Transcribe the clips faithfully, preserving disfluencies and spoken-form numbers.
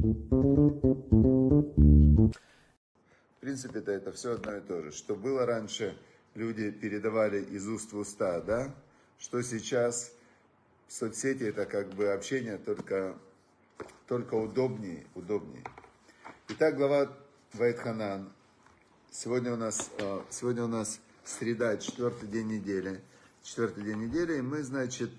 В принципе-то это все одно и то же. Что было раньше, люди передавали из уст в уста, да? Что сейчас соцсети это как бы общение только, только удобнее, удобнее. Итак, глава Ваэт-Ханан. Сегодня у нас, сегодня у нас среда, четвертый день недели. Четвертый день недели, и мы, значит,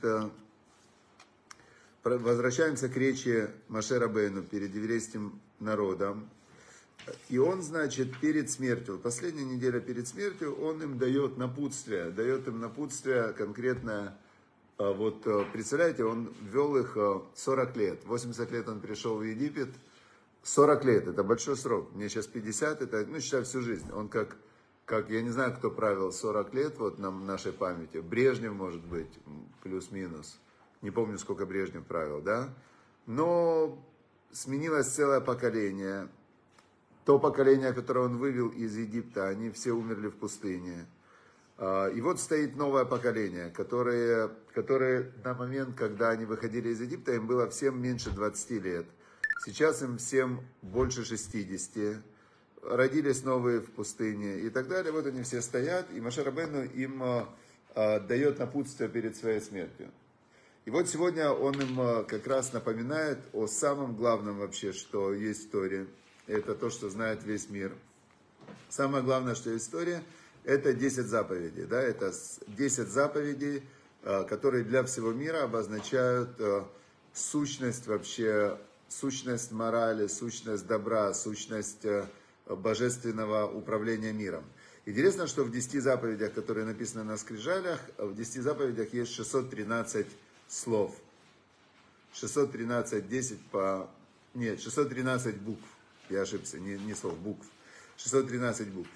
возвращаемся к речи Моше Рабейну перед еврейским народом. И он, значит, перед смертью, последняя неделя перед смертью, он им дает напутствие, дает им напутствие конкретно, вот, представляете, он ввел их сорок лет, восемьдесят лет он пришел в Египет, сорок лет, это большой срок, мне сейчас пятьдесят, это, ну, считай, всю жизнь, он как, как, я не знаю, кто правил сорок лет, вот, на нашей памяти, Брежнев, может быть, плюс-минус, не помню, сколько Брежнев правил, да, но сменилось целое поколение. То поколение, которое он вывел из Египта, они все умерли в пустыне. И вот стоит новое поколение, которое, которое на момент, когда они выходили из Египта, им было всем меньше двадцати лет. Сейчас им всем больше шестидесяти. Родились новые в пустыне и так далее. Вот они все стоят, и Моше Рабейну им дает напутствие перед своей смертью. И вот сегодня он им как раз напоминает о самом главном вообще, что есть в Торе. Это то, что знает весь мир. Самое главное, что есть история, это десять заповедей. Да? Это десять заповедей, которые для всего мира обозначают сущность вообще, сущность морали, сущность добра, сущность божественного управления миром. Интересно, что в десяти заповедях, которые написаны на скрижалях, в десяти заповедях есть шестьсот тринадцать слов. шестьсот тринадцать, десять по... Нет, шестьсот тринадцать букв. Я ошибся, не, не слов, букв. шестьсот тринадцать букв.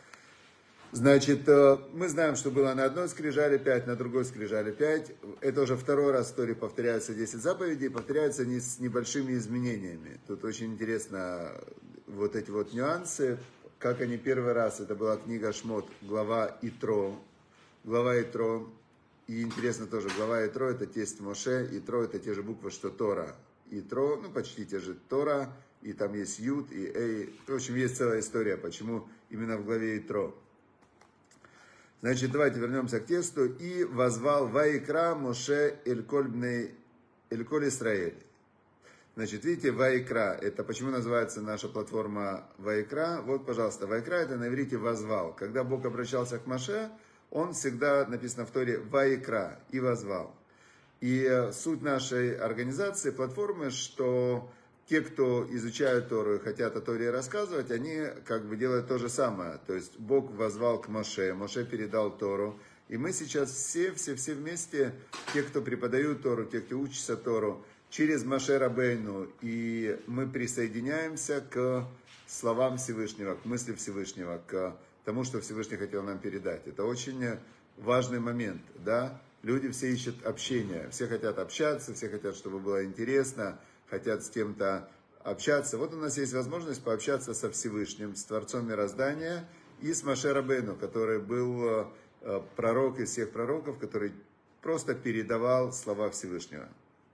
Значит, мы знаем, что было на одной скрижале пять, на другой скрижале пять. Это уже второй раз в истории повторяются десять заповедей, повторяются не с небольшими изменениями. Тут очень интересно вот эти вот нюансы, как они первый раз, это была книга Шмот, глава Итро. Глава Итро. И интересно тоже, глава Итро это тесть Моше, Итро это те же буквы, что Тора. Итро, ну почти те же Тора. И там есть Юд, и Эй. В общем, есть целая история, почему именно в главе Итро. Значит, давайте вернемся к тексту. И возвал Ваикра Моше Эль-Коль бней Эль-Коль Исраэль. Значит, видите, Ваикра, это почему называется наша платформа Ваикра. Вот, пожалуйста, Ваикра это на иврите возвал. Когда Бог обращался к Моше, он всегда, написано в Торе, Ваикра, и возвал. И суть нашей организации, платформы, что... Те, кто изучают Тору и хотят о Торе рассказывать, они как бы делают то же самое. То есть Бог возвал к Моше, Моше передал Тору. И мы сейчас все, все, все вместе, те, кто преподают Тору, те, кто учится Тору, через Моше Рабейну. И мы присоединяемся к словам Всевышнего, к мысли Всевышнего, к тому, что Всевышний хотел нам передать. Это очень важный момент, да? Люди все ищут общения, все хотят общаться, все хотят, чтобы было интересно, хотят с кем-то общаться. Вот у нас есть возможность пообщаться со Всевышним, с Творцом Мироздания и с Моше Рабейну, который был пророк из всех пророков, который просто передавал слова Всевышнего.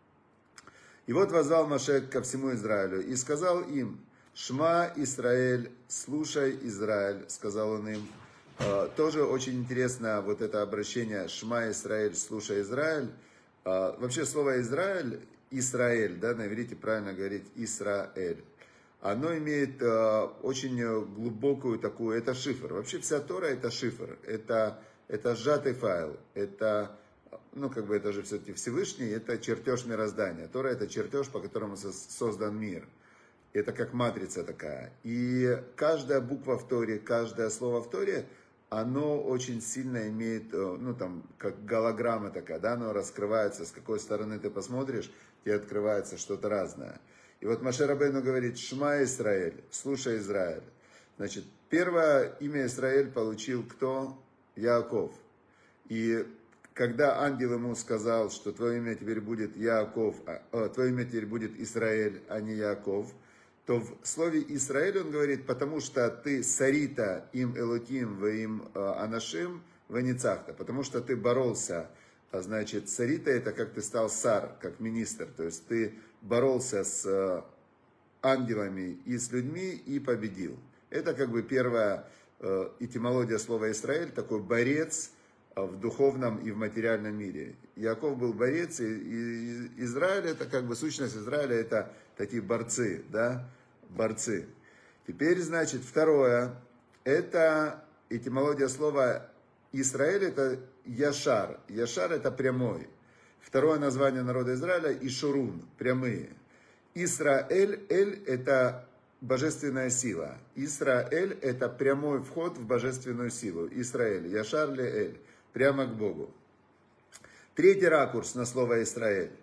И вот воззвал Моше ко всему Израилю и сказал им: «Шма Исраэль, слушай, Израиль», сказал он им. Тоже очень интересно вот это обращение «Шма Исраэль, слушай, Израиль». Вообще слово «Израиль», Исраэль, да, на иврите правильно говорить Исраэль. Оно имеет э, очень глубокую такую, это шифр. Вообще вся Тора это шифр, это, это сжатый файл, это, ну как бы это же все-таки Всевышний, это чертеж мироздания. Тора это чертеж, по которому создан мир. Это как матрица такая. И каждая буква в Торе, каждое слово в Торе, оно очень сильно имеет, ну там, как голограмма такая, да, оно раскрывается, с какой стороны ты посмотришь, тебе открывается что-то разное. И вот Моше Рабейну говорит: «Шма Исраэль», слушай, Израиль. Значит, первое имя Израиль получил кто? Яаков. И когда ангел ему сказал, что твое имя теперь будет Яаков, а, твое имя теперь будет Израиль, а не Яаков, то в слове Израиль он говорит: потому что ты сарита им элоким в им анашим веницахта, потому что ты боролся. А значит, сарита это как ты стал сар, как министр, то есть ты боролся с, ангелами и с людьми и победил. Это как бы первая э, этимология слова Израиль, такой борец в духовном и в материальном мире. Яков был борец, и, и Израиль, это как бы сущность Израиля, это такие борцы, да, борцы. Теперь, значит, второе, это этимология слова Израиль, это Яшар. Яшар это прямой. Второе название народа Израиля Ишурун, прямые. Исраэль, Эль это божественная сила. Исраэль это прямой вход в божественную силу. Исраэль, Яшар ле Эль, прямо к Богу. Третий ракурс на слово Израиль.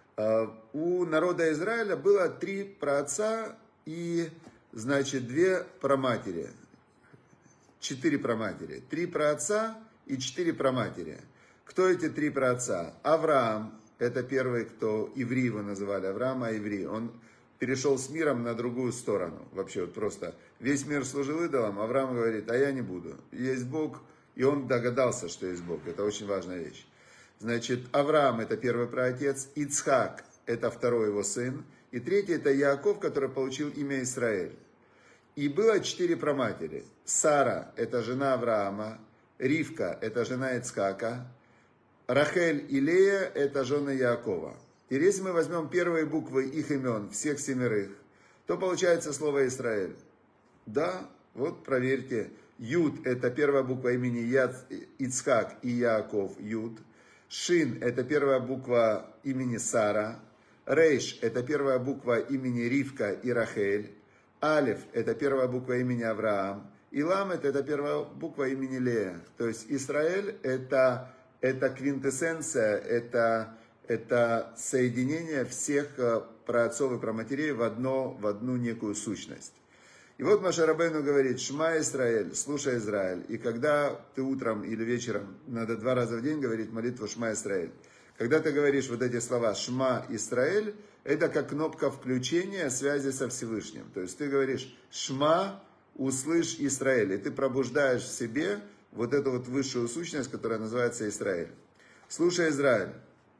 У народа Израиля было три праотца и, значит, две праматери. Четыре праматери. Три праотца и четыре праматери. Кто эти три праотца? Авраам, это первый, кто еврей его называли, Авраам, а еврей. Он перешел с миром на другую сторону. Вообще вот просто весь мир служил идолам, Авраам говорит, а я не буду. Есть Бог, и он догадался, что есть Бог. Это очень важная вещь. Значит, Авраам это первый праотец, Ицхак это второй его сын, и третий это Яаков, который получил имя Израиль. И было четыре праматери. Сара это жена Авраама, Ривка это жена Ицхака, Рахель и Лея это жены Яакова. И если мы возьмем первые буквы их имен, всех семерых, то получается слово Израиль. Да, вот проверьте. Юд это первая буква имени Яц, Ицхак и Яаков, Юд. Шин это первая буква имени Сара. Рейш это первая буква имени Ривка и Рахель. Алеф это первая буква имени Авраам. И Ламет это первая буква имени Лея. То есть Израиль это, это квинтэссенция, это, это соединение всех праотцов и праматерей в, одно, в одну некую сущность. И вот Моше Рабейну говорит, Шма Израиль, слушай Израиль. И когда ты утром или вечером, надо два раза в день говорить молитву Шма Израиль. Когда ты говоришь вот эти слова Шма Израиль, это как кнопка включения связи со Всевышним. То есть ты говоришь Шма, услышь Израиль. И ты пробуждаешь в себе вот эту вот высшую сущность, которая называется Израиль. Слушай Израиль.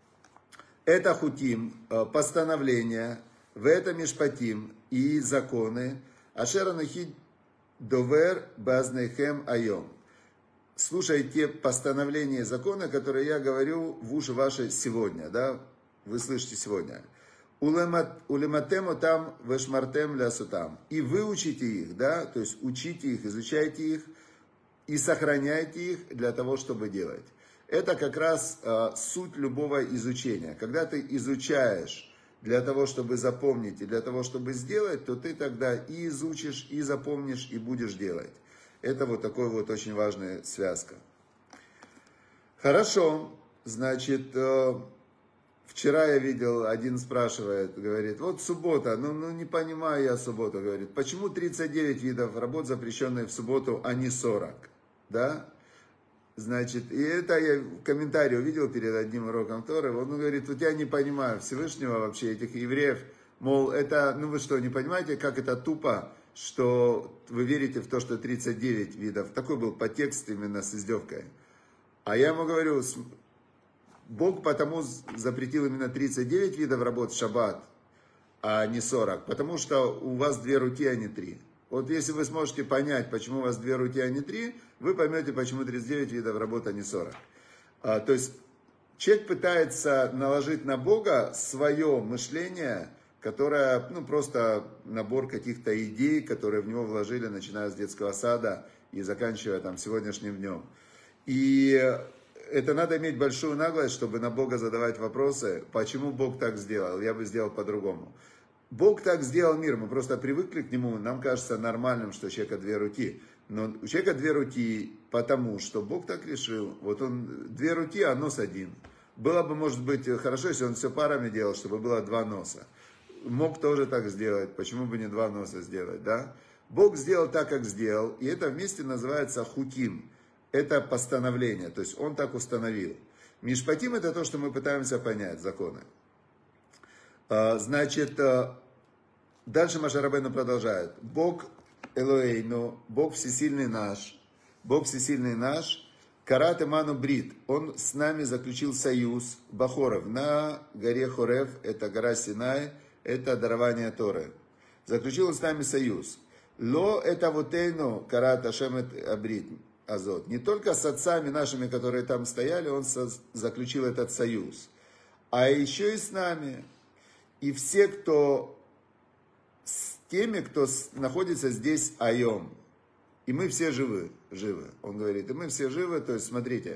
Это хутим, постановления, в это мишпатим и законы, Ашер анахи довер базнейхем айом. Слушай те постановления и законы, которые я говорю в уши ваши сегодня, да, вы слышите сегодня. Улематему там вешмартем лясутам. И выучите их, да, то есть учите их, изучайте их и сохраняйте их для того, чтобы делать. Это как раз э, суть любого изучения. Когда ты изучаешь для того, чтобы запомнить и для того, чтобы сделать, то ты тогда и изучишь, и запомнишь, и будешь делать. Это вот такая вот очень важная связка. Хорошо, значит, вчера я видел, один спрашивает, говорит, вот суббота, ну, ну не понимаю я субботу, говорит, почему тридцать девять видов работ, запрещенные в субботу, а не сорок, да? Значит, и это я в комментарии увидел перед одним уроком Торы, он говорит, вот я не понимаю Всевышнего вообще, этих евреев, мол, это, ну вы что, не понимаете, как это тупо, что вы верите в то, что тридцать девять видов, такой был подтекст именно с издевкой. А я ему говорю, Бог потому запретил именно тридцать девять видов работ в шаббат, а не сорок, потому что у вас две руки, а не три. Вот если вы сможете понять, почему у вас две руки, а не три, вы поймете, почему тридцать девять видов работ, а не сорок. А, то есть человек пытается наложить на Бога свое мышление, которое, ну, просто набор каких-то идей, которые в него вложили, начиная с детского сада и заканчивая там сегодняшним днем. И это надо иметь большую наглость, чтобы на Бога задавать вопросы, почему Бог так сделал, я бы сделал по-другому. Бог так сделал мир, мы просто привыкли к нему, нам кажется нормальным, что у человека две руки. Но у человека две руки, потому что Бог так решил. Вот он, две руки, а нос один. Было бы, может быть, хорошо, если он все парами делал, чтобы было два носа. Мог тоже так сделать, почему бы не два носа сделать, да? Бог сделал так, как сделал, и это вместе называется хуким. Это постановление, то есть он так установил. Мишпатим это то, что мы пытаемся понять, законы. Значит, дальше Моше Рабейну продолжает. Бог Элоэйну, Бог всесильный наш, Бог всесильный наш, Карат Иману Брит, Он с нами заключил союз, Бахоров, на горе Хорев, это гора Синай, это дарование Торы. заключил он с нами союз. Ло это вотейно карат Ашем эт абрит азот. Не только с отцами нашими, которые там стояли, он заключил этот союз, а еще и с нами. И все, кто с теми, кто находится здесь айом. И мы все живы, живы. Он говорит, и мы все живы. То есть, смотрите,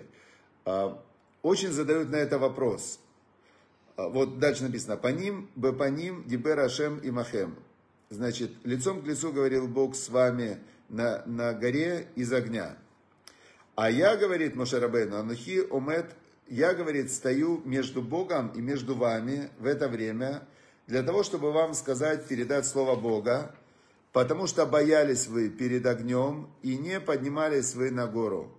очень задают на это вопрос. Вот дальше написано, по ним, бе по ним, дибер Ашем и Махем. Значит, лицом к лицу говорил Бог с вами на, на горе из огня. А я, говорит Моше Рабейну, анухи омет, я, говорит, стою между Богом и между вами в это время, для того, чтобы вам сказать, передать слово Бога, потому что боялись вы перед огнем и не поднимались вы на гору.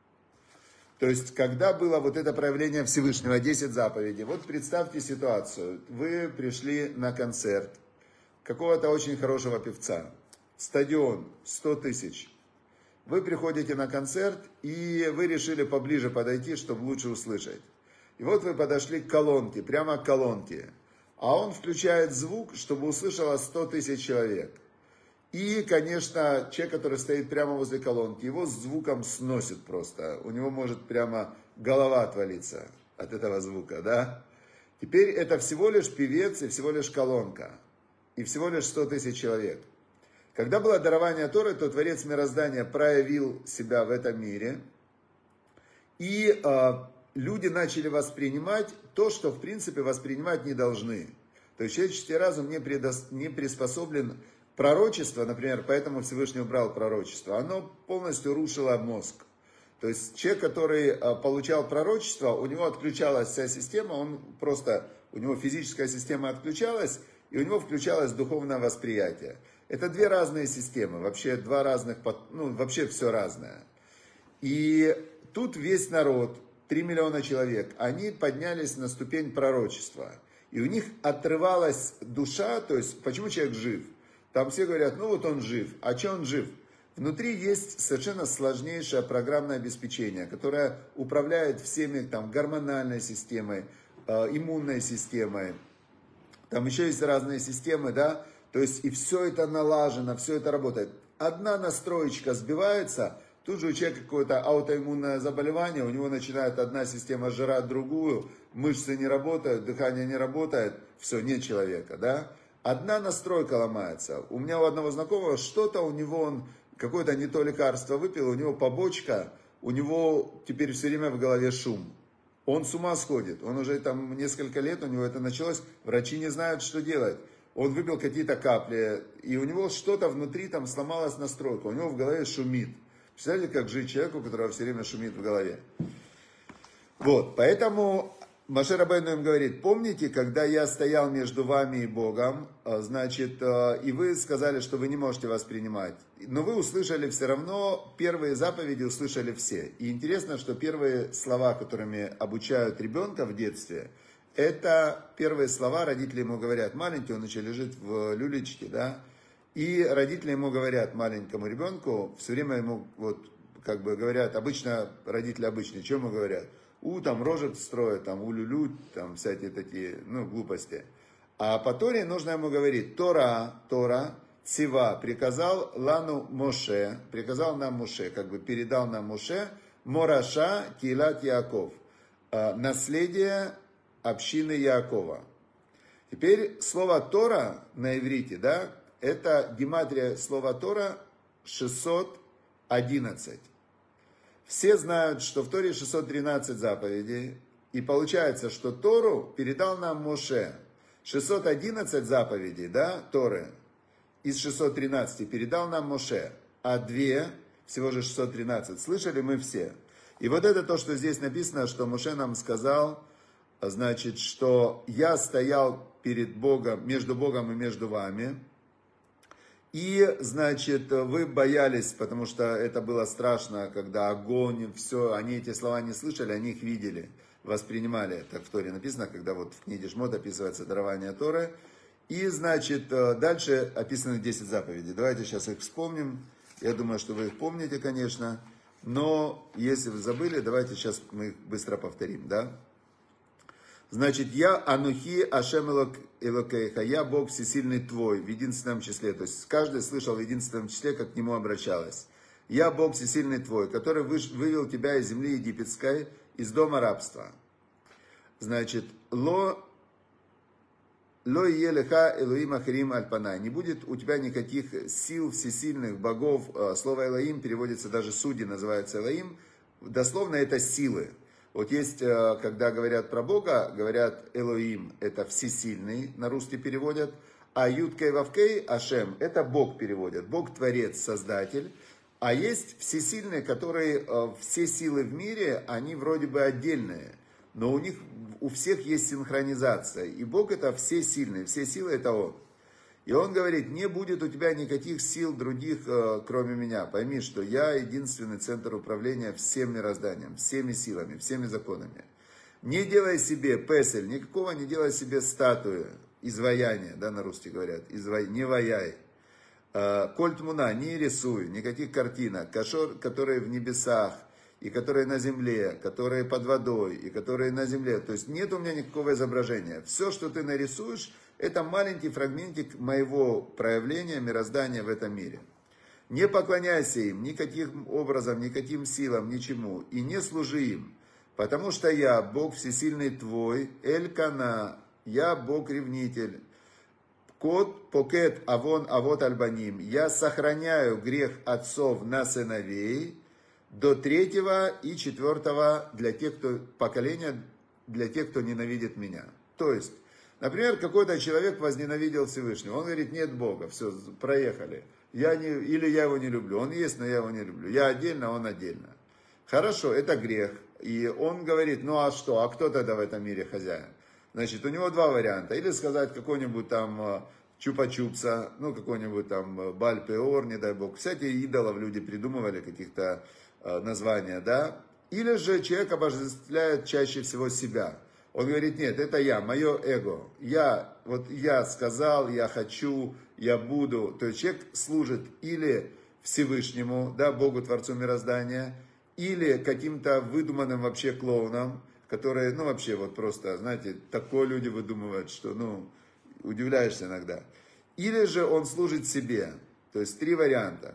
То есть, когда было вот это проявление Всевышнего, десять заповедей, вот представьте ситуацию, вы пришли на концерт какого-то очень хорошего певца, стадион, сто тысяч. Вы приходите на концерт, и вы решили поближе подойти, чтобы лучше услышать. И вот вы подошли к колонке, прямо к колонке, а он включает звук, чтобы услышало сто тысяч человек. И, конечно, человек, который стоит прямо возле колонки, его с звуком сносит просто. У него может прямо голова отвалиться от этого звука, да? Теперь это всего лишь певец и всего лишь колонка. И всего лишь сто тысяч человек. Когда было дарование Торы, то Творец мироздания проявил себя в этом мире. И э, люди начали воспринимать то, что в принципе воспринимать не должны. То есть человеческий разум не, предос... не приспособлен. Пророчество, например, поэтому Всевышний убрал пророчество, оно полностью рушило мозг. То есть человек, который получал пророчество, у него отключалась вся система, он просто, у него физическая система отключалась, и у него включалось духовное восприятие. Это две разные системы, вообще два разных, ну вообще все разное. И тут весь народ, три миллиона человек, они поднялись на ступень пророчества. И у них отрывалась душа, то есть почему человек жив? Там все говорят, ну вот он жив. А что он жив? Внутри есть совершенно сложнейшее программное обеспечение, которое управляет всеми там, гормональной системой, э, иммунной системой. Там еще есть разные системы, да. То есть и все это налажено, все это работает. Одна настроечка сбивается, тут же у человека какое-то аутоиммунное заболевание, у него начинает одна система жрать другую, мышцы не работают, дыхание не работает, все, нет человека, да. Одна настройка ломается. У меня у одного знакомого что-то у него, он какое-то не то лекарство выпил, у него побочка, у него теперь все время в голове шум. Он с ума сходит. Он уже там несколько лет, у него это началось, врачи не знают, что делать. Он выпил какие-то капли, и у него что-то внутри там сломалась настройка, у него в голове шумит. Представляете, как жить человеку, у которого все время шумит в голове? Вот, поэтому Моше Рабейну им говорит, помните, когда я стоял между вами и Богом, значит, и вы сказали, что вы не можете воспринимать, но вы услышали все равно, первые заповеди услышали все. И интересно, что первые слова, которыми обучают ребенка в детстве, это первые слова, родители ему говорят, маленький, он еще лежит в люлечке, да, и родители ему говорят, маленькому ребенку, все время ему, вот, как бы говорят, обычно, родители обычные, что ему говорят? У, там, рожек строят, там, улюлю, там, всякие такие, ну, глупости. А по Торе нужно ему говорить, Тора, Тора, Цива, приказал Лану Моше, приказал нам Моше, как бы передал нам Моше, Мораша Килат Яаков, наследие общины Яакова. Теперь слово Тора на иврите, да, это гематрия слова Тора шестьсот одиннадцать. Все знают, что в Торе шестьсот тринадцать заповедей, и получается, что Тору передал нам Моше. шестьсот одиннадцать заповедей, да, Торы, из шестисот тринадцати передал нам Моше, а две, всего же шестьсот тринадцать, слышали мы все. И вот это то, что здесь написано, что Моше нам сказал, значит, что я стоял перед Богом, между Богом и между вами, и, значит, вы боялись, потому что это было страшно, когда огонь, все, они эти слова не слышали, они их видели, воспринимали. Так в Торе написано, когда вот в книге Шмот описывается дарование Торы. И, значит, дальше описаны десять заповедей. Давайте сейчас их вспомним. Я думаю, что вы их помните, конечно. Но, если вы забыли, давайте сейчас мы их быстро повторим, да? Значит, я Анухи Ашем Элокейха, я Бог всесильный твой, в единственном числе. То есть каждый слышал в единственном числе, как к нему обращалась. Я Бог всесильный твой, который вывел тебя из земли египетской, из дома рабства. Значит, ло, ло елеха Элоим Ахирим Альпана. Не будет у тебя никаких сил всесильных богов. Слово Элоим переводится, даже судьи называются Элоим. Дословно это силы. Вот есть, когда говорят про Бога, говорят Элоим, это всесильный, на русский переводят, а Юд-Кей Вав-Кей, Ашем, это Бог переводят, Бог Творец, Создатель. А есть всесильные, которые, все силы в мире, они вроде бы отдельные, но у них, у всех есть синхронизация, и Бог это всесильный, все силы это Он. И Он говорит, не будет у тебя никаких сил других, кроме меня. Пойми, что я единственный центр управления всем мирозданием, всеми силами, всеми законами. Не делай себе песель, никакого не делай себе статуи, изваяния, да, на русский говорят, изва... не ваяй. Коль тмуна, не рисуй, никаких картинок, кашор, которые в небесах, и которые на земле, которые под водой, и которые на земле. То есть нет у меня никакого изображения. Все, что ты нарисуешь, это маленький фрагментик моего проявления мироздания в этом мире. Не поклоняйся им никаким образом, никаким силам, ничему. И не служи им. Потому что я, Бог всесильный твой, Эль-Кана, я Бог-ревнитель. Кот, покет, авон, авот, альбаним. Я сохраняю грех отцов на сыновей до третьего и четвертого для тех, кто поколения, для тех, кто ненавидит меня. То есть, например, какой-то человек возненавидел Всевышнего. Он говорит, нет Бога, все, проехали. Я не, или я его не люблю. Он есть, но я его не люблю. Я отдельно, он отдельно. Хорошо, это грех. И он говорит, ну а что, а кто тогда в этом мире хозяин? Значит, у него два варианта. Или сказать какой-нибудь там чупа-чупса, ну какой-нибудь там Баль-Пеор, не дай бог. Всякие идолов люди придумывали, каких-то э, названия, да. Или же человек обожествляет чаще всего себя. Он говорит, нет, это я, мое эго. Я, вот я сказал, я хочу, я буду. То есть человек служит или Всевышнему, да, Богу, Творцу мироздания, или каким-то выдуманным вообще клоунам, которые, ну вообще вот просто, знаете, такое люди выдумывают, что, ну, удивляешься иногда. Или же он служит себе. То есть три варианта.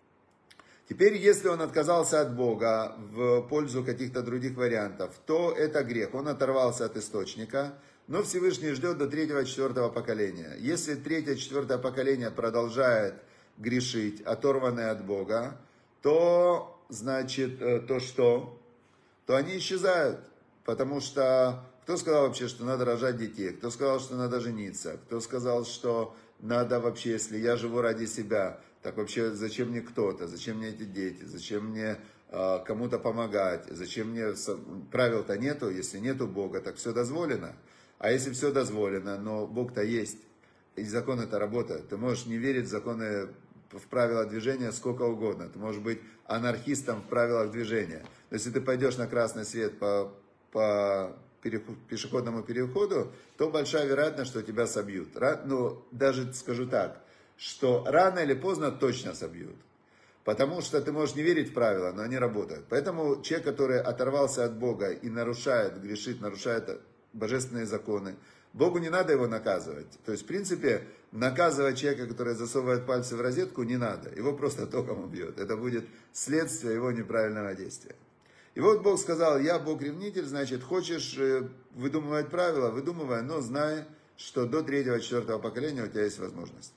Теперь, если он отказался от Бога в пользу каких-то других вариантов, то это грех. Он оторвался от источника, но Всевышний ждет до третьего-четвертого поколения. Если третье-четвертое поколение продолжает грешить, оторванное от Бога, то, значит, то что? То они исчезают. Потому что кто сказал вообще, что надо рожать детей? Кто сказал, что надо жениться? Кто сказал, что надо вообще, если я живу ради себя, так вообще зачем мне кто-то? Зачем мне эти дети? Зачем мне э, кому-то помогать? Зачем мне... Правил-то нету, если нету Бога, так все дозволено. А если все дозволено, но Бог-то есть, и законы-то работают. Ты можешь не верить в законы, в правила движения сколько угодно. Ты можешь быть анархистом в правилах движения. Но если ты пойдешь на красный свет по... по пешеходному переходу, то большая вероятность, что тебя собьют. Ну, даже скажу так, что рано или поздно точно собьют. Потому что ты можешь не верить в правила, но они работают. Поэтому человек, который оторвался от Бога и нарушает, грешит, нарушает божественные законы, Богу не надо его наказывать. То есть, в принципе, наказывать человека, который засовывает пальцы в розетку, не надо. Его просто током убьет. Это будет следствие его неправильного действия. И вот Бог сказал, я Бог-ревнитель, значит, хочешь выдумывать правила, выдумывай, но знай, что до третьего-четвертого поколения у тебя есть возможность.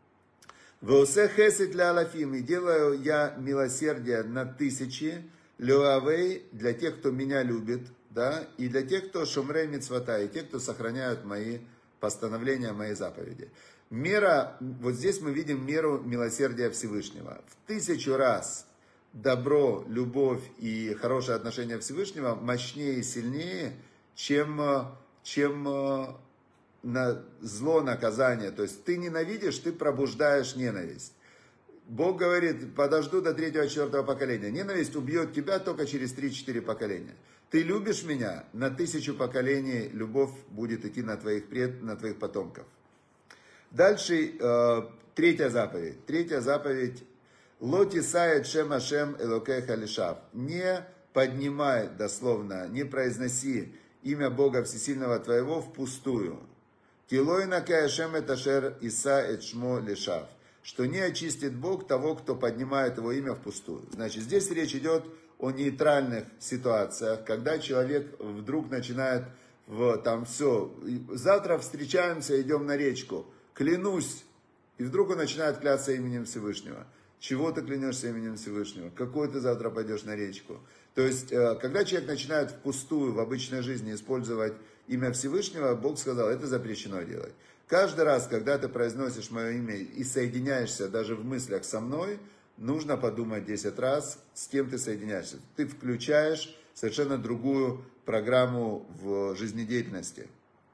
«Веосе хесед ля алафим» и делаю я милосердие на тысячи, леавей для тех, кто меня любит, да, и для тех, кто шумрей мицвата, и тех, кто сохраняют мои постановления, мои заповеди. Мера, вот здесь мы видим меру милосердия Всевышнего. В тысячу раз добро, любовь и хорошее отношение Всевышнего мощнее и сильнее, чем, чем на зло, наказание. То есть ты ненавидишь, ты пробуждаешь ненависть. Бог говорит, подожду до третьего-четвертого поколения. Ненависть убьет тебя только через три-четыре поколения. Ты любишь меня, на тысячу поколений любовь будет идти на твоих, пред, на твоих потомков. Дальше э, третья заповедь. Третья заповедь. Лоти сает шем ашем элокеха лишав. Не поднимай, дословно, не произноси имя Бога Всесильного твоего впустую. Килой накаяшем эташер иса эчмо лешав. Что не очистит Бог того, кто поднимает его имя впустую. Значит, здесь речь идет о нейтральных ситуациях, когда человек вдруг начинает, в, там, все, завтра встречаемся, идем на речку, клянусь, и вдруг он начинает клясться именем Всевышнего. Чего ты клянешься именем Всевышнего? Какой ты завтра пойдешь на речку? То есть, когда человек начинает впустую в обычной жизни использовать имя Всевышнего, Бог сказал, это запрещено делать. Каждый раз, когда ты произносишь мое имя и соединяешься даже в мыслях со мной, нужно подумать десять раз, с кем ты соединяешься. Ты включаешь совершенно другую программу в жизнедеятельности.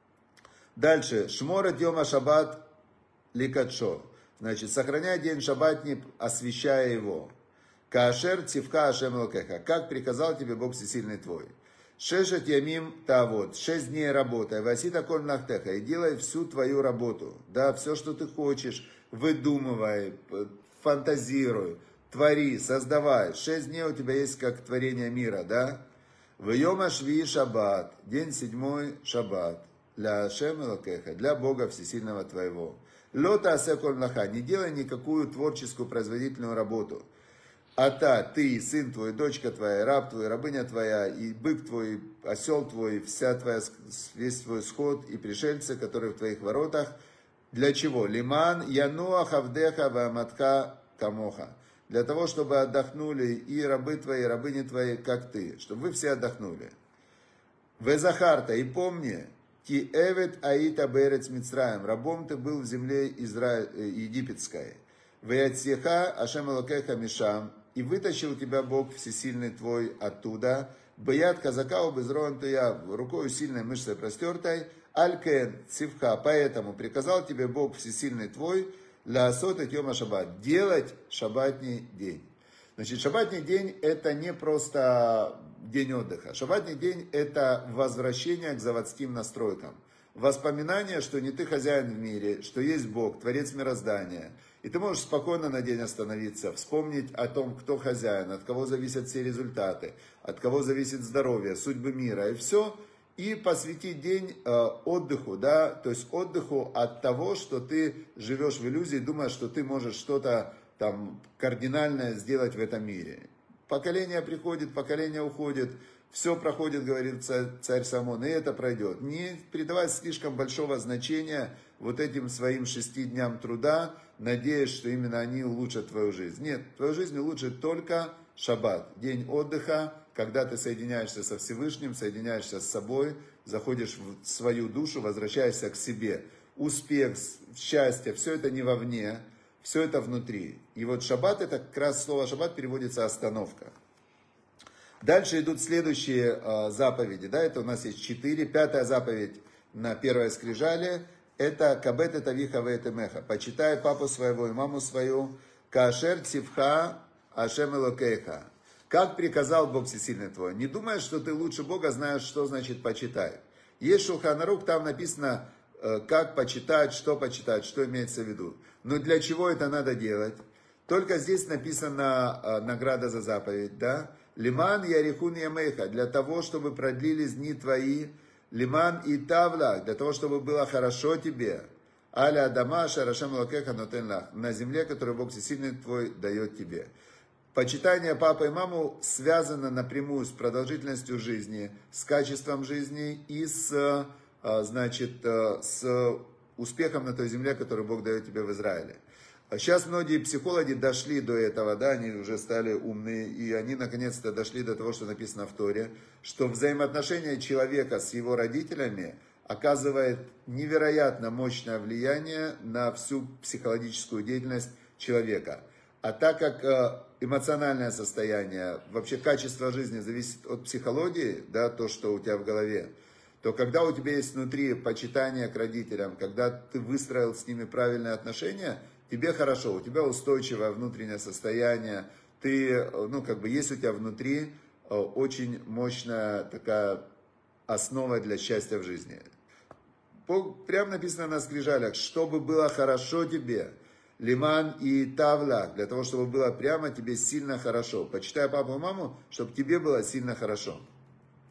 Дальше. Шморат йома шаббат ликатшо. Значит, сохраняй день шаббатний, освящая его. Каашер цивка ашем локеха. Как приказал тебе Бог Всесильный твой. Шешет ямим тавод, шесть дней работай, васита коль нахтеха, и делай всю твою работу, да, все, что ты хочешь, выдумывай, фантазируй, твори, создавай. Шесть дней у тебя есть как творение мира, да. Вьема шви шаббат, день седьмой шаббат, для Ашем элокеха, для Бога Всесильного твоего. Лота асе коль млаха, не делай никакую творческую производительную работу. А та, ты, сын твой, дочка твоя, раб твой, рабыня твоя, и бык твой, осел твой, вся твоя, весь твой сход, и пришельцы, которые в твоих воротах. Для чего? Лиман, януа, хавдеха, ваматха, камоха. Для того, чтобы отдохнули и рабы твои, и рабыни твои, как ты. Чтобы вы все отдохнули. Везахарта, и помни, ки эвет аита берец мицраем. Рабом ты был в земле Изра... египетской. Веятсеха ашем элокеха мишам. И вытащил тебя Бог Всесильный твой оттуда, бьят казака безрон я рукою сильной мышцей простертой, алькен цивха, поэтому приказал тебе Бог Всесильный твой, лясот и тьома шаббат, делать шаббатний день. Значит, шаббатний день это не просто день отдыха, шаббатний день это возвращение к заводским настройкам. Воспоминание, что не ты хозяин в мире, что есть Бог, Творец мироздания. И ты можешь спокойно на день остановиться, вспомнить о том, кто хозяин, от кого зависят все результаты, от кого зависит здоровье, судьбы мира и все. И посвятить день э, отдыху, да, то есть отдыху от того, что ты живешь в иллюзии, думаешь, что ты можешь что-то там кардинальное сделать в этом мире. Поколение приходит, поколение уходит. Все проходит, говорит царь Соломон, и это пройдет. Не придавать слишком большого значения вот этим своим шести дням труда, надеясь, что именно они улучшат твою жизнь. Нет, твою жизнь улучшит только шаббат, день отдыха, когда ты соединяешься со Всевышним, соединяешься с собой, заходишь в свою душу, возвращаешься к себе. Успех, счастье, все это не вовне, все это внутри. И вот шаббат, это как раз слово шаббат переводится остановка. Дальше идут следующие э, заповеди, да, это у нас есть четыре. Пятая заповедь на первой скрижали, это кабет это виха веэтемеха, почитай папу своего и маму свою, каашер цивха ашем элокейха, как приказал Бог Всесильный твой. Не думай, что ты лучше Бога знаешь, что значит почитай. Есть Шулхан Арух, там написано, э, как почитать, что почитать, что имеется в виду. Но для чего это надо делать? Только здесь написана э, награда за заповедь, да. Лиман ярихун ямейха, для того, чтобы продлились дни твои. Лиман и тавла, для того, чтобы было хорошо тебе. Аля адама шарашам лакеха нотен лах, на земле, которую Бог Всесильный твой дает тебе. Почитание папы и маму связано напрямую с продолжительностью жизни, с качеством жизни и с, значит, с успехом на той земле, которую Бог дает тебе в Израиле. Сейчас многие психологи дошли до этого, да, они уже стали умные, и они наконец-то дошли до того, что написано в Торе, что взаимоотношения человека с его родителями оказывает невероятно мощное влияние на всю психологическую деятельность человека. А так как эмоциональное состояние, вообще качество жизни зависит от психологии, да, то, что у тебя в голове, то когда у тебя есть внутри почитание к родителям, когда ты выстроил с ними правильные отношения, тебе хорошо, у тебя устойчивое внутреннее состояние, ты, ну, как бы, есть у тебя внутри очень мощная такая основа для счастья в жизни. Прямо написано на скрижалях, чтобы было хорошо тебе, лиман и тавла, для того, чтобы было прямо тебе сильно хорошо. Почитай папу и маму, чтобы тебе было сильно хорошо.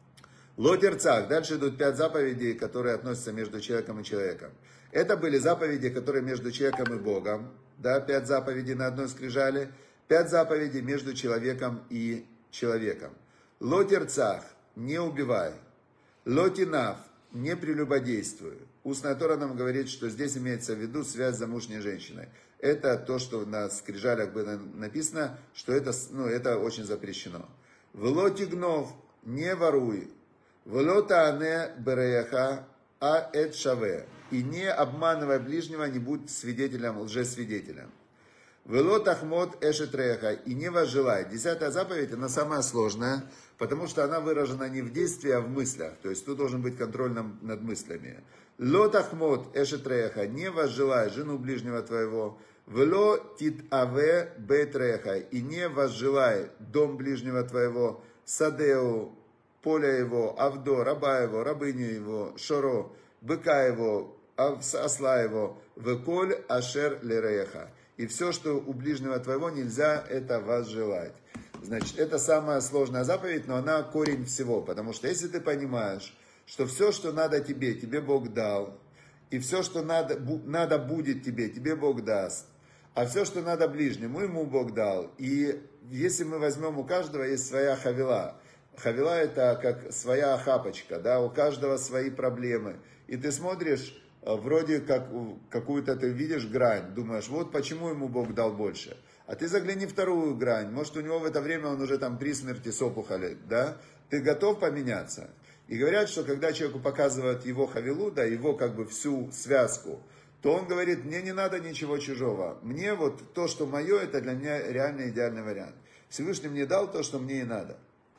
Лотерцах. Дальше идут пять заповедей, которые относятся между человеком и человеком. Это были заповеди, которые между человеком и Богом. Да, пять заповедей на одной скрижали. Пять заповедей между человеком и человеком. Лотерцах. Не убивай. Лотинав. Не прелюбодействуй. Устная Тора нам говорит, что здесь имеется в виду связь с замужней женщиной. Это то, что на скрижалях было написано, что это, ну, это очень запрещено. Влотигнов. Не воруй. Влотаане береяха а эт шаве. И не обманывай ближнего, не будь свидетелем, лжесвидетелем. Велот ахмот эшетреха. И не возжелай. Десятая заповедь, она самая сложная, потому что она выражена не в действии, а в мыслях. То есть тут должен быть контроль над мыслями. Лот ахмот эшетреха. Не возжелай жену ближнего твоего. Вело тит аве бетреха. И не возжелай дом ближнего твоего. Садеу, поле его, авдо, раба его, рабыню его, шоро, быка его, осла его, веколь ашер лереха. И все, что у ближнего твоего, нельзя это возжелать. Значит, это самая сложная заповедь, но она корень всего. Потому что если ты понимаешь, что все, что надо тебе, тебе Бог дал. И все, что надо, надо будет тебе, тебе Бог даст. А все, что надо ближнему, ему Бог дал. И если мы возьмем, у каждого есть своя хавила. Хавила это как своя охапочка, да, у каждого свои проблемы. И ты смотришь, вроде как какую-то ты видишь грань, думаешь, вот почему ему Бог дал больше. А ты загляни вторую грань, может у него в это время он уже там при смерти с опухолью, да. Ты готов поменяться? И говорят, что когда человеку показывают его хавилу, да, его как бы всю связку, то он говорит, мне не надо ничего чужого. Мне вот то, что мое, это для меня реально идеальный вариант. Всевышний мне дал то, что мне и надо.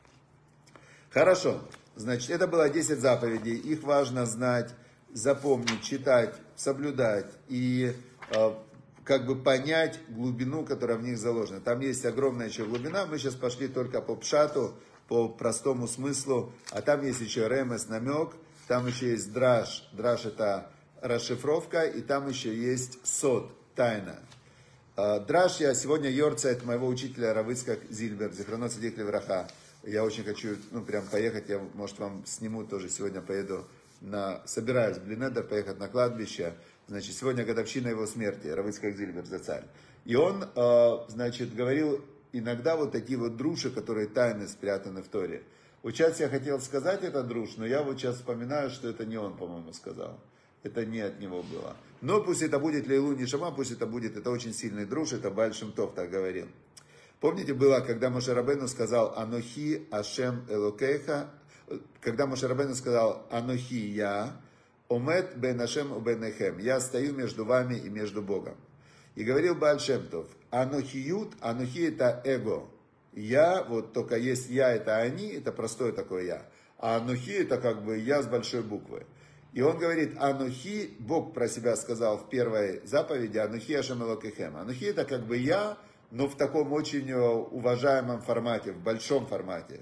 Хорошо. Значит, это было десять заповедей. Их важно знать, запомнить, читать, соблюдать и э, как бы понять глубину, которая в них заложена. Там есть огромная еще глубина. Мы сейчас пошли только по пшату, по простому смыслу. А там есть еще ремес, намек. Там еще есть драш. Драш это расшифровка, и там еще есть сод, тайна. Драш я сегодня йорцайт моего учителя Рав Ицхак Зильбер, Зихронот Цадик Левраха. Я очень хочу, ну, прям поехать, я, может, вам сниму тоже, сегодня поеду на, собираюсь в Блинедер поехать на кладбище. Значит, сегодня годовщина его смерти, Рав Ицхак Зильбер, зацаль. И он, значит, говорил иногда вот такие вот друши, которые тайны спрятаны в Торе. Вот сейчас я хотел сказать этот друш, но я вот сейчас вспоминаю, что это не он, по-моему, сказал. Это не от него было. Но пусть это будет Лейлу Нишама, пусть это будет, это очень сильный друж, это Бааль Шем Тов так говорил. Помните, было, когда Моше Рабейну сказал «Анохи Ашем Элокейха», когда Моше Рабейну сказал «Анохи я, омет бен Ашем бен Эхем», «Я стою между вами и между Богом». И говорил Бааль Шем Тов «Анохиют», «Анохи» это эго. Я, вот только есть я, это они, это простое такое я. А «Анохи» это как бы я с большой буквы. И он говорит, Анухи, Бог про себя сказал в первой заповеди, Анухи Ашем Элокейхем. Анухи это как бы я, но в таком очень уважаемом формате, в большом формате.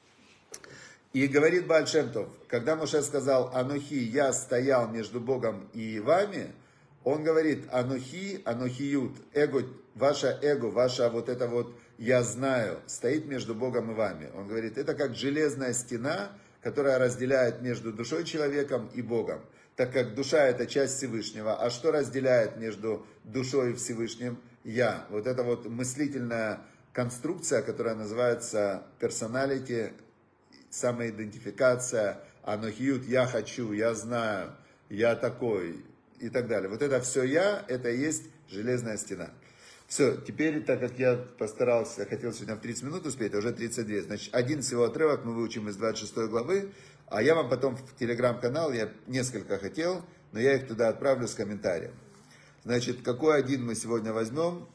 И говорит Бааль Шем Тов, когда Моше сказал, Анухи, я стоял между Богом и вами, он говорит, Анухи, Анухиют, эго, ваше эго, ваше вот это вот, я знаю, стоит между Богом и вами. Он говорит, это как железная стена, которая разделяет между душой человеком и Богом. Так как душа это часть Всевышнего, а что разделяет между душой и Всевышним? Я. Вот это вот мыслительная конструкция, которая называется персоналити, самоидентификация, анохиют, я хочу, я знаю, я такой и так далее. Вот это все я, это и есть железная стена. Все, теперь, так как я постарался, хотел сегодня в тридцать минут успеть, а уже тридцать два. Значит, один всего отрывок мы выучим из двадцать шестой главы, а я вам потом в телеграм-канал, я несколько хотел, но я их туда отправлю с комментарием. Значит, какой один мы сегодня возьмем?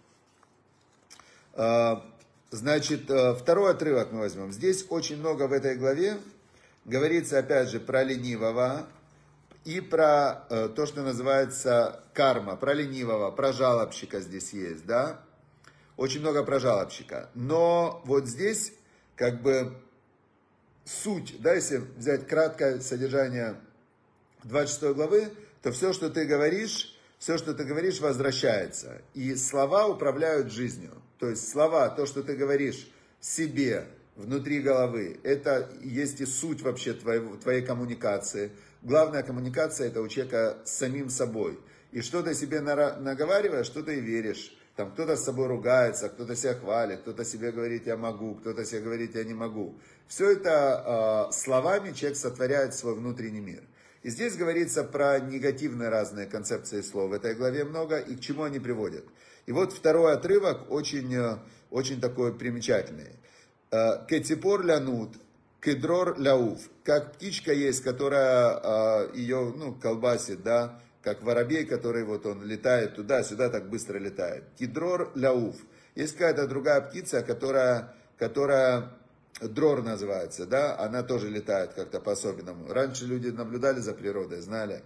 Значит, второй отрывок мы возьмем. Здесь очень много в этой главе говорится, опять же, про ленивого и про э, то, что называется карма, про ленивого, про жалобщика здесь есть, да? Очень много про жалобщика. Но вот здесь, как бы, суть, да, если взять краткое содержание двадцать шестой главы, то все, что ты говоришь, все, что ты говоришь, возвращается. И слова управляют жизнью. То есть слова, то, что ты говоришь себе внутри головы. Это есть и суть вообще твоей, твоей коммуникации. Главная коммуникация это у человека с самим собой. И что ты себе наговариваешь, что ты и веришь. Там кто-то с собой ругается, кто-то себя хвалит, кто-то себе говорит «я могу», кто-то себе говорит «я не могу». Все это э, словами человек сотворяет свой внутренний мир. И здесь говорится про негативные разные концепции слов. В этой главе много и к чему они приводят. И вот второй отрывок очень, очень такой примечательный. «Кетипор лянут, кедрор ляуф». Как птичка есть, которая ее ну, колбасит, да, как воробей, который вот он летает туда-сюда, так быстро летает. Кедрор ляуф. Есть какая-то другая птица, которая, которая дрор называется, да, она тоже летает как-то по-особенному. Раньше люди наблюдали за природой, знали.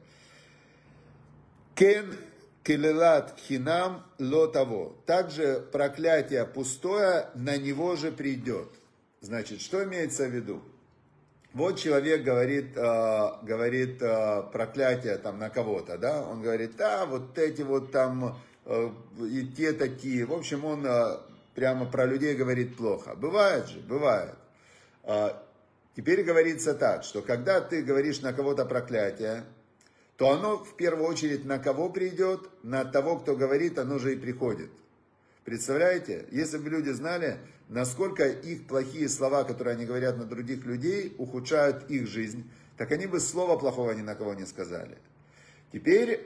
Кен келелат хинам ло того. Также проклятие пустое на него же придет. Значит, что имеется в виду? Вот человек говорит, э, говорит э, проклятие там на кого-то, да, он говорит, да, вот эти вот там э, и те такие. В общем, он э, прямо про людей говорит плохо. Бывает же, бывает. Э, теперь говорится так, что когда ты говоришь на кого-то проклятие, то оно в первую очередь на кого придет? На того, кто говорит, оно же и приходит. Представляете? Если бы люди знали, насколько их плохие слова, которые они говорят на других людей, ухудшают их жизнь, так они бы слова плохого ни на кого не сказали. Теперь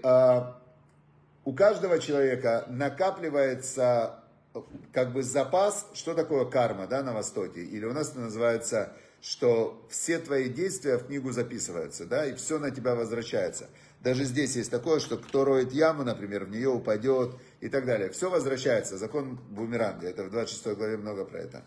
у каждого человека накапливается как бы запас, что такое карма, да, на Востоке, или у нас это называется, что все твои действия в книгу записываются, да, и все на тебя возвращается. Даже здесь есть такое, что кто роет яму, например, в нее упадет и так далее. Все возвращается. Закон бумеранга. Это в двадцать шестой главе много про это.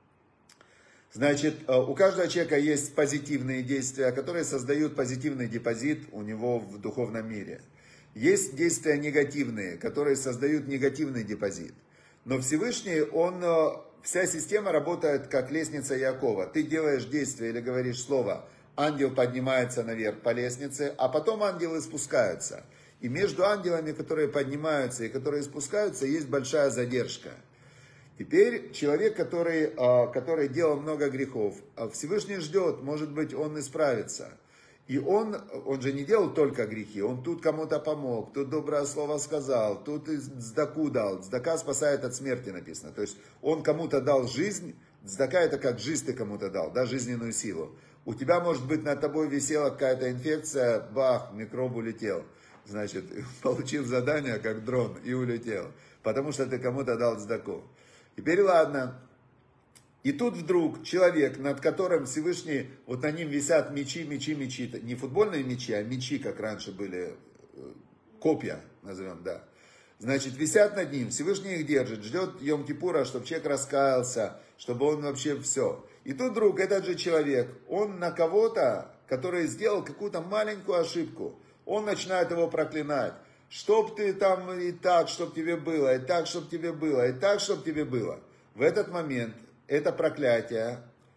Значит, у каждого человека есть позитивные действия, которые создают позитивный депозит у него в духовном мире. Есть действия негативные, которые создают негативный депозит. Но Всевышний, он, вся система работает как лестница Якова. Ты делаешь действие или говоришь слово, ангел поднимается наверх по лестнице, а потом ангелы спускаются. И между ангелами, которые поднимаются и которые спускаются, есть большая задержка. Теперь человек, который, который делал много грехов, Всевышний ждет, может быть, он исправится. И он, он же не делал только грехи, он тут кому-то помог, тут доброе слово сказал, тут и цдаку дал. Цдака спасает от смерти, написано. То есть он кому-то дал жизнь, цдака это как жизнь ты кому-то дал, да, жизненную силу. У тебя, может быть, над тобой висела какая-то инфекция, бах, микроб улетел. Значит, получил задание, как дрон, и улетел. Потому что ты кому-то дал цдаку. Теперь ладно. И тут вдруг человек, над которым Всевышний, вот на ним висят мечи, мечи, мечи. Не футбольные мечи, а мечи, как раньше были, копья, назовем, да. Значит, висят над ним, Всевышний их держит, ждет Йом-Кипура, чтобы человек раскаялся, чтобы он вообще все. И тут вдруг этот же человек, он на кого-то, который сделал какую-то маленькую ошибку, он начинает его проклинать. Чтоб ты там и так, чтоб тебе было, и так, чтоб тебе было, и так, чтоб тебе было. В этот момент это проклятие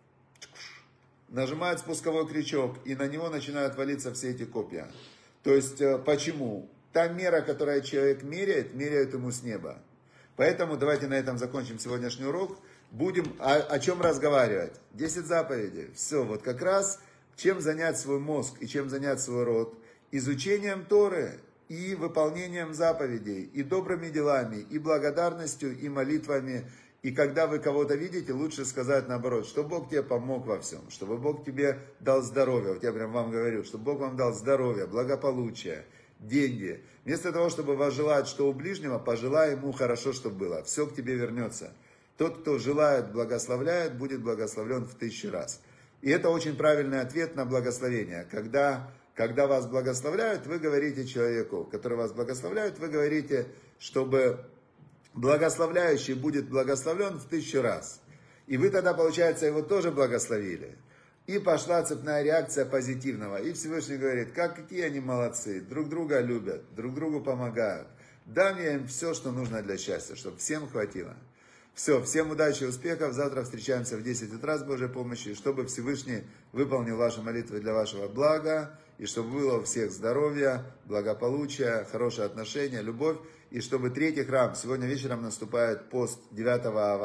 нажимает спусковой крючок, и на него начинают валиться все эти копья. То есть, почему? Та мера, которую человек меряет, меряют ему с неба. Поэтому давайте на этом закончим сегодняшний урок. Будем о, о чем разговаривать. десять заповедей. Все, вот как раз чем занять свой мозг и чем занять свой род. Изучением Торы и выполнением заповедей, и добрыми делами, и благодарностью, и молитвами. И когда вы кого-то видите, лучше сказать наоборот, что Бог тебе помог во всем, чтобы Бог тебе дал здоровье. Вот я прям вам говорю, чтобы Бог вам дал здоровье, благополучие, деньги. Вместо того, чтобы возжелать, что у ближнего, пожелай ему хорошо, чтобы было. Все к тебе вернется. Тот, кто желает, благословляет, будет благословлен в тысячу раз. И это очень правильный ответ на благословение. Когда, когда вас благословляют, вы говорите человеку, который вас благословляет, вы говорите, чтобы благословляющий будет благословлен в тысячу раз. И вы тогда, получается, его тоже благословили. И пошла цепная реакция позитивного. И Всевышний говорит, как какие они молодцы, друг друга любят, друг другу помогают. Дам я им все, что нужно для счастья, чтобы всем хватило. Все, всем удачи и успехов. Завтра встречаемся в десять утра с Божьей помощью. Чтобы Всевышний выполнил ваши молитвы для вашего блага. И чтобы было у всех здоровье, благополучие, хорошие отношения, любовь. И чтобы третий храм, сегодня вечером наступает пост девятого ава.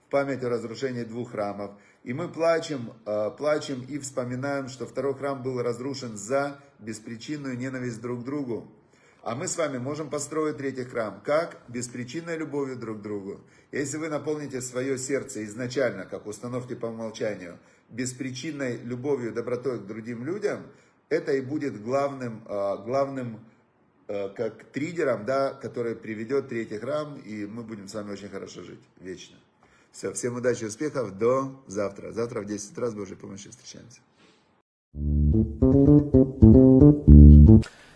в память о разрушении двух храмов. И мы плачем, плачем и вспоминаем, что второй храм был разрушен за беспричинную ненависть друг к другу. А мы с вами можем построить третий храм. Как? Беспричинной любовью друг к другу. Если вы наполните свое сердце изначально, как установки по умолчанию, беспричинной любовью, добротой к другим людям, это и будет главным, главным как триггером, да, который приведет третий храм, и мы будем с вами очень хорошо жить вечно. Все, всем удачи и успехов, до завтра. Завтра в десять утра с Божьей помощью встречаемся.